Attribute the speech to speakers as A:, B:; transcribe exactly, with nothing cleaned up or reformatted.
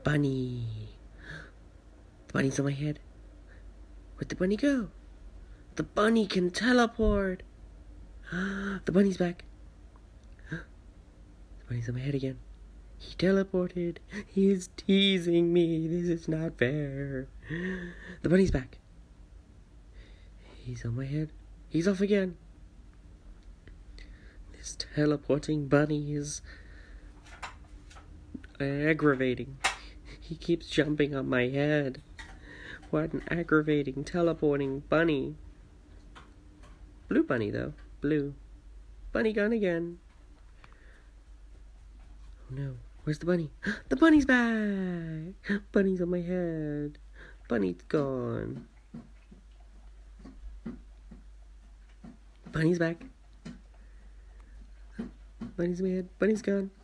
A: bunny. The bunny's on my head. Where'd the bunny go? The bunny can teleport. The bunny's back. The bunny's on my head again. He teleported. He's teasing me. This is not fair. The bunny's back. He's on my head. He's off again. This teleporting bunny is aggravating. He keeps jumping on my head. What an aggravating teleporting bunny. Blue bunny, though. Blue. Bunny gone again. Oh no. Where's the bunny? The bunny's back! Bunny's on my head. Bunny's gone. Bunny's back. Bunny's on my head. Bunny's gone.